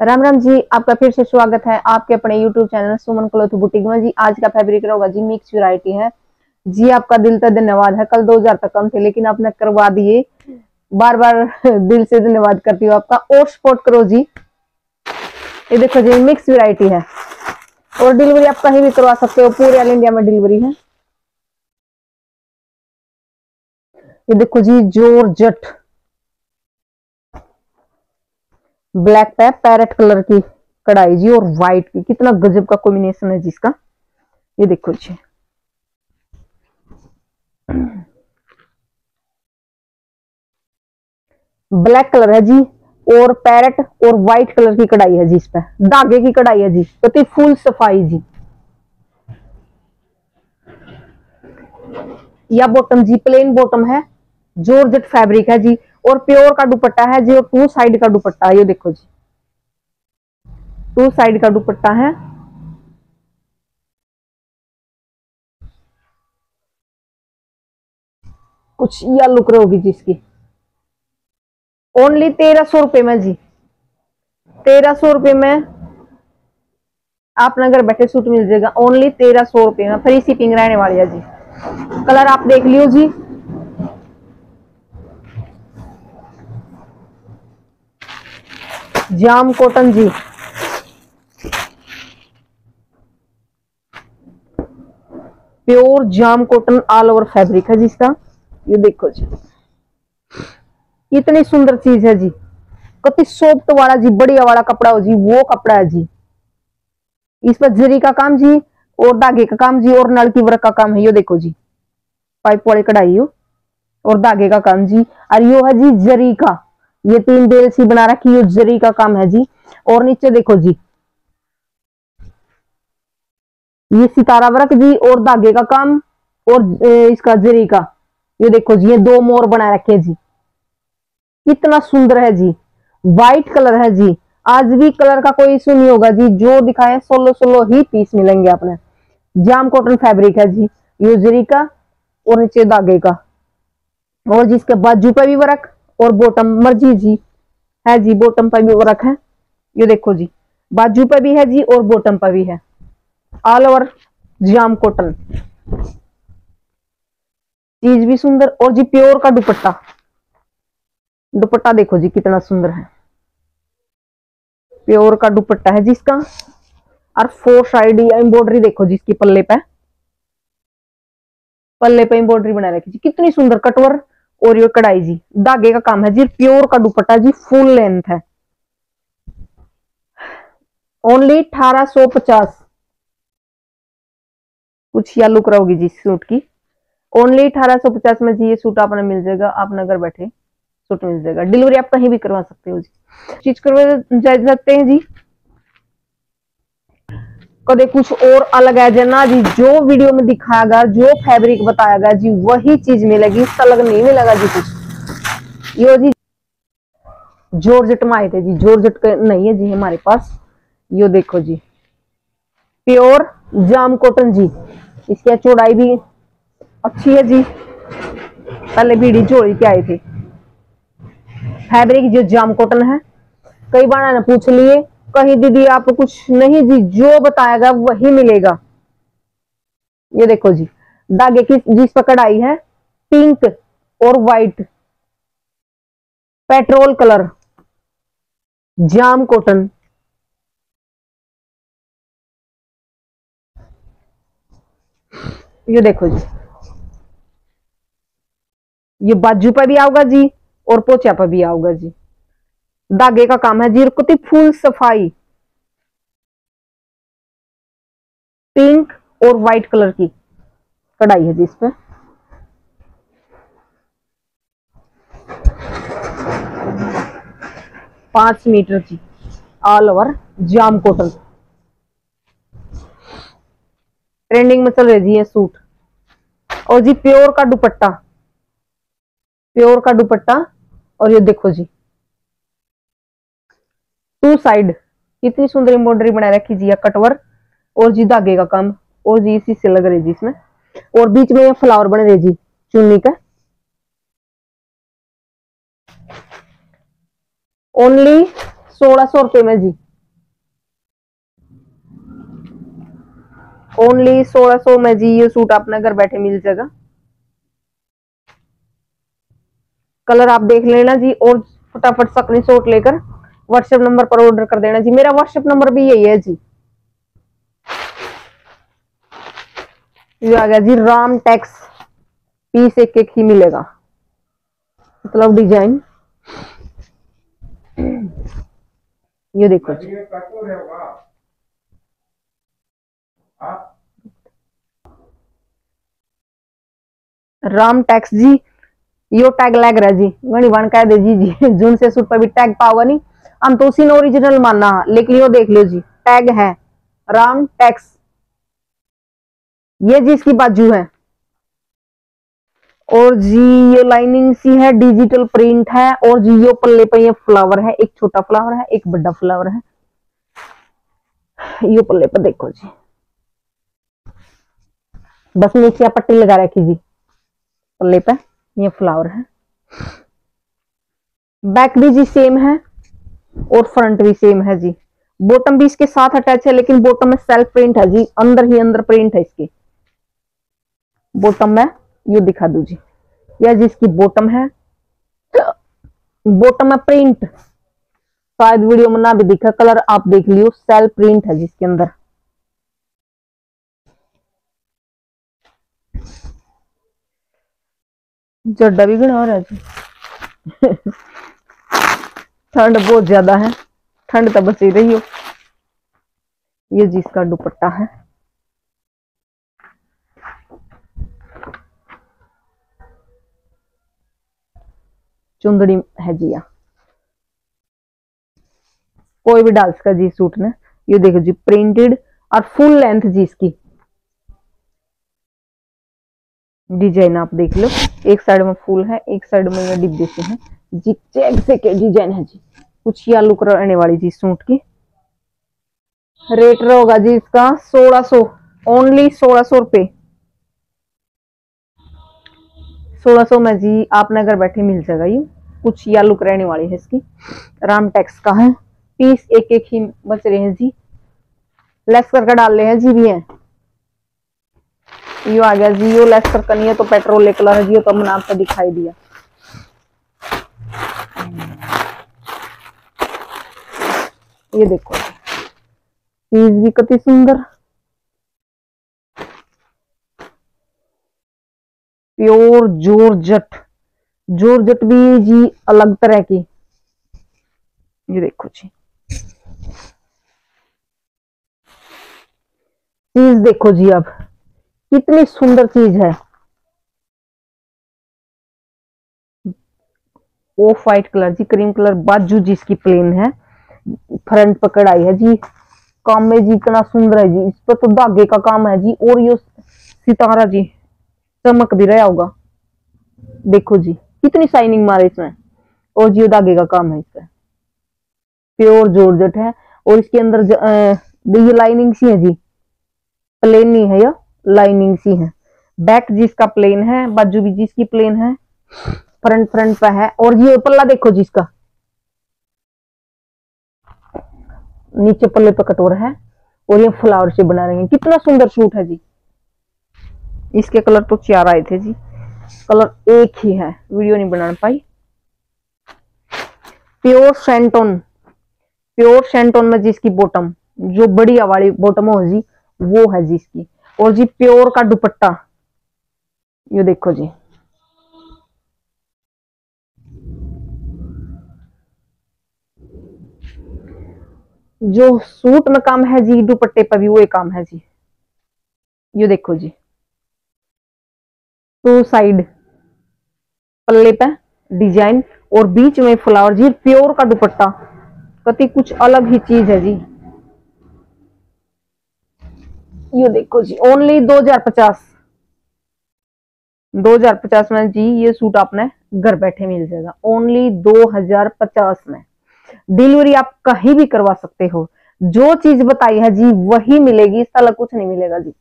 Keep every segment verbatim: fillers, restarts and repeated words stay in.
राम राम जी, आपका फिर से स्वागत है आपके अपने YouTube channel Suman cloth boutique में। जी आज का फैब्रिक होगा जी मिक्स वैरायटी है जी। आपका दिल का धन्यवाद है। कल दो हजार तक कम थे लेकिन आपने करवा दिए, बार बार दिल से धन्यवाद करती हूँ आपका। और सपोर्ट करो जी। ये देखो जी मिक्स वैरायटी है और डिलीवरी आप कहीं भी करवा सकते हो, पूरे ऑल इंडिया में डिलीवरी है। ये देखो जी जॉर्जेट ब्लैक पे पैरेट कलर की कढ़ाई जी और व्हाइट की, कितना गजब का कॉम्बिनेशन है जिसका। ये देखो जी ब्लैक कलर है जी और पैरेट और व्हाइट कलर की कढ़ाई है जी। इस पे धागे की कढ़ाई है जी, तो फुल सफाई जी। या बॉटम जी प्लेन बॉटम है, जॉर्जेट फैब्रिक है जी और प्योर का दुपट्टा है जी और टू साइड का दुपट्टा है। ये देखो जी टू साइड का दुपट्टा है। कुछ या लुक रही होगी जिसकी। ओनली तेरह सौ रुपए में जी, तेरह सौ रुपए में आप नगर बैठे सूट मिल जाएगा। ओनली तेरह सौ रुपए में फ्री शिपिंग रहने वाली है जी। कलर आप देख लियो जी। जाम कॉटन जी, pure jam cotton all over fabric है जिसका। ये देखो जी इतनी सुंदर चीज है जी, कति सॉफ्ट वाला जी, बढ़िया वाला कपड़ा हो जी, वो कपड़ा है जी। इस पर जरी का काम जी और धागे का काम जी और नल की वर्क का काम है। ये देखो जी पाइप वाली कढ़ाई हो और धागे का काम जी। और यो है जी जरी का, ये तीन बेल सी बना रखी है, जरी का काम है जी। और नीचे देखो जी ये सितारा वर्क जी और धागे का काम और इसका जरी का। ये देखो जी ये दो मोर बना रखे जी, कितना सुंदर है जी। व्हाइट कलर है जी, आज भी कलर का कोई इशू नहीं होगा जी। जो दिखाए सोलो सोलो ही पीस मिलेंगे अपने। जाम कॉटन फैब्रिक है जी, ये जरी का और नीचे धागे का। और जिसके बाजू पे भी वर्क और बॉटम मर्जी जी है जी, बॉटम पे भी वर्क है। ये देखो जी बाजू पे भी है जी और बॉटम पे भी है, ऑल ओवर जाम कॉटन। चीज भी सुंदर और जी प्योर का दुपट्टा। दुपट्टा देखो जी कितना सुंदर है, प्योर का दुपट्टा है जिसका। और फोर साइड एम्ब्रॉयडरी देखो जी इसकी पल्ले पे, पल्ले पे एम्ब्रॉयडरी बना रखी जी, कितनी सुंदर कटवर। और ये कढ़ाई जी धागे का काम है जी, प्योर का दुपट्टा जी, फुल लेंथ है। ओनली अठारह सौ पचास। कुछ या लुक रहोगी जी सूट की। ओनली अठारह सौ पचास में जी ये सूट आपने मिल जाएगा, आप नगर बैठे सूट मिल जाएगा। डिलीवरी आप कहीं भी करवा सकते हो जी, स्टिच करवा सकते हैं जी। कदे कुछ और अलग है जना जी, जो वीडियो में दिखाया गया, जो फैब्रिक बताया गया जी वही चीज मिलेगी, इसका अलग नहीं मिलेगा जी कुछ। यो जी जॉर्जेट में आए थे जी, जॉर्जेट नहीं है जी हमारे पास। यो देखो जी प्योर जाम कॉटन जी, इसकी चौड़ाई भी अच्छी है जी। पहले बीड़ी जोड़ी के आए थे। फैब्रिक जो जाम कॉटन है, कई बार ने पूछ लिए कहीं दीदी आप कुछ नहीं जी, जो बताएगा वही मिलेगा। ये देखो जी धागे की जिस पर कढ़ाई है पिंक और white petrol colour jam cotton. ये देखो जी ये बाजू पर भी आऊगा जी और पोचा पर भी आऊगा जी। धागे का काम है जी, कुछ फुल सफाई, पिंक और व्हाइट कलर की कढ़ाई है जी इस पे। पांच मीटर जी all over jam cotton. Trending में चल रहे जी ये सूट। और जी प्योर का दुपट्टा, प्योर का दुपट्टा। और ये देखो जी टू साइड इतनी सुंदर एम्ब्रॉयडरी बना रखी जी, या कटवर और जी धागे का काम और जी इसी से लग रही जी इसमें। और बीच में ये फ्लावर बने रहे जी चुन्नी का। ओनली सोलह सौ रुपए में जी, ओनली सोलह सौ में जी ये सूट आपने घर बैठे मिल जाएगा। कलर आप देख लेना जी और फटाफट स्क्रीनशॉट लेकर व्हाट्सएप नंबर पर ऑर्डर कर देना जी। मेरा व्हाट्सएप नंबर भी यही है जी। ये आ गया जी राम टैक्स, पीस एक एक ही मिलेगा, मतलब डिजाइन। ये देखो जी, राम टैक्स जी, यो टैग लग रहा जी गणी बन कह दे जी जी जून से सूट पर भी टैग पाओगा नहीं, हम तो उसी ने ओरिजिनल मानना, लेकिन यो देख लो जी टैग है राम टैक्स। ये जी इसकी बाजू है और जी ये लाइनिंग सी है, डिजिटल प्रिंट है और जी यो पल्ले पे ये फ्लावर है, एक छोटा फ्लावर है एक बड़ा फ्लावर है। यो पल्ले पे देखो जी, बस नीचे पट्टी लगा रखी जी, पल्ले पे ये फ्लावर है। बैक भी जी सेम है और फ्रंट भी सेम है जी। बॉटम भी इसके साथ अटैच है, लेकिन बॉटम में सेल्फ प्रिंट है जी, अंदर ही अंदर प्रिंट है इसकी। बॉटम में ये दिखा दू जी, यह जी इसकी बॉटम है, बॉटम में प्रिंट शायद वीडियो में ना भी दिखा, कलर आप देख लियो, सेल्फ प्रिंट है जिसके अंदर। जड्डा भी घना हो रहा है जी ठंड बहुत ज्यादा है, ठंड तो बची रही हो। ये जिसका दुपट्टा है, चुंदड़ी है जी, या कोई भी डाल सका जी सूट ने। ये देखो जी प्रिंटेड और फुल लेंथ जी इसकी डिजाइन आप देख लो, एक साइड में फुल है एक साइड में ये डिब्बे से है जी, चेक से के डिजाइन है जी, कुछ या लुक रहने वाली जी सूट की। रेट होगा जी इसका सोलह सौ, ओनली सोलह सौ रुपये, सोलह सौ में जी आपने घर बैठे मिल जाएगा। ये कुछ या लुक रहने वाली है इसकी, राम टैक्स का है, पीस एक एक ही बच रहे हैं जी, लेस करके डाल रहे हैं जी भी है। यो आ गया जी, यो लेस कर करनी है तो पेट्रोल कलर है जी, तो मैंने आपको दिखाई दिया। ये देखो पीस भी कितनी सुंदर, प्योर जॉर्जेट, जॉर्जेट भी जी अलग तरह की। ये देखो जी चीज देखो जी, अब कितनी सुंदर चीज है, ऑफ वाइट कलर जी, क्रीम कलर, बाजू जिसकी प्लेन है, फ्रंट पर कढ़ाई है जी, काम में जी इतना सुंदर है जी, इस पर तो धागे का काम है जी, और ये सितारा जी चमक भी रहा होगा, देखो जी कितनी शाइनिंग मारे इसमें, और जी धागे का काम है इसका, प्योर जॉर्जेट है। और इसके अंदर ये लाइनिंग सी है जी, प्लेन नहीं है, ये लाइनिंग सी है। बैक जिसका प्लेन है, बाजू भी जिसकी प्लेन है, फ्रंट फ्रंट पे है। और ये पल्ला देखो जिसका, नीचे पल्ले पे कटोरा है और ये फ्लावर से बना रहे हैं, कितना सुंदर सूट है जी। इसके कलर तो चार आए थे जी, कलर एक ही है, वीडियो नहीं बना पाई। प्योर सैंटोन, प्योर सैंटोन में जिसकी बॉटम जो बढ़िया वाली बॉटम हो जी, वो है जी इसकी। और जी प्योर का दुपट्टा, ये देखो जी जो सूट में काम है जी, दुपट्टे पर भी वो काम है जी। ये देखो जी टू साइड पल्ले पे डिजाइन और बीच में फ्लावर जी, प्योर का दुपट्टा, कति कुछ अलग ही चीज है जी। ये देखो जी ओनली दो हजार पचास, दो हजार पचास में जी ये सूट आपने घर बैठे मिल जाएगा, ओनली दो हजार पचास में। डिलीवरी आप कहीं भी करवा सकते हो, जो चीज बताई है जी वही मिलेगी, इसका अलग कुछ नहीं मिलेगा जी।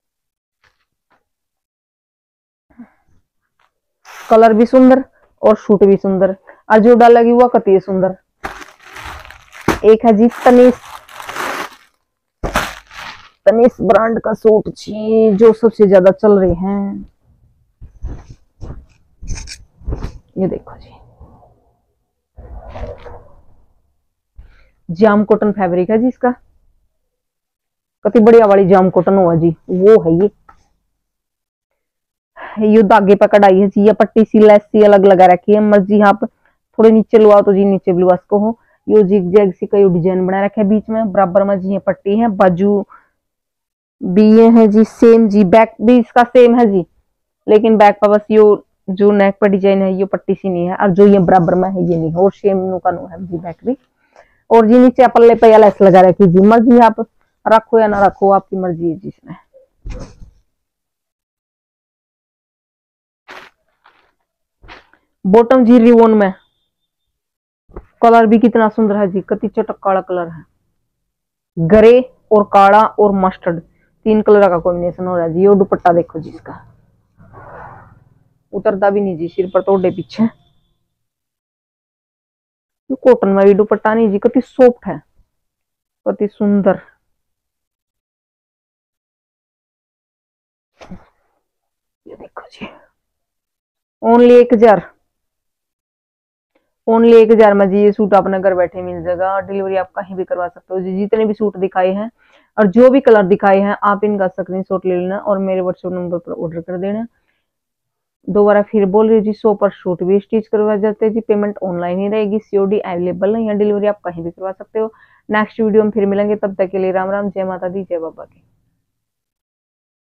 कलर भी सुंदर और सूट भी सुंदर, और जो डालेगी वो कति सुंदर। एक है जी तनीष, तनिष ब्रांड का सूट जी, जो सबसे ज्यादा चल रहे हैं। ये देखो जी, जाम कॉटन फैब्रिक है जी इसका, कति बढ़िया वाली जाम कॉटन हुआ जी, वो है ये। ये धागे पर कढ़ाई है जी, या पट्टी सी लेस सी अलग लगा रखी है, मर्जी आप थोड़े नीचे लुआ तो जी नीचे भी लुआ को हो। यो जिग जैग सी का डिजाइन बना रखा है बीच में, बराबर में जी पट्टी है, बाजू भी ये है जी सेम जी, बैक भी इसका सेम है जी, लेकिन बैक पर बस यो जो नेक पर डिजाइन है ये पट्टी सी नहीं है, और जो ये बराबर में है ये नहीं है, और सेम नु का नु है जी बैक भी। और जी नीचे पल्ले पे लेस लगा रखी जी, मर्जी आप रखो या ना रखो, आपकी मर्जी है जी इसमें। बॉटम जी रिवोन में, कलर भी कितना सुंदर है जी, कति चटक काला कलर है, ग्रे और काला और मस्टर्ड तीन कलर का कॉम्बिनेशन हो रहा है जी। और दुपट्टा देखो जी इसका, उतरता भी नहीं जी सिर पर तोड़े पीछे। कॉटन में भी दुपट्टा नहीं जी, कति सॉफ्ट है, कति सुंदर। ये देखो जी, ओनली एक हजार ओनली एक हजार में जी ये सूट अपने घर बैठे मिल जाएगा, डिलीवरी आप कहीं भी करवा सकते हो जी। जितने भी सूट दिखाए हैं और जो भी कलर दिखाए हैं आप इनका स्क्रीनशॉट ले लेना और मेरे व्हाट्सएप नंबर पर ऑर्डर कर देना। दोबारा फिर बोल रही हूँ जी, सौ पर सूट भी स्टिच करवा जाते हैं जी, पेमेंट ऑनलाइन ही रहेगी, सीओडी अवेलेबल नहीं है, डिलीवरी आप कहीं भी करवा सकते हो। नेक्स्ट वीडियो में फिर मिलेंगे, तब तक के लिए राम राम, जय माता दी, जय बाबा की।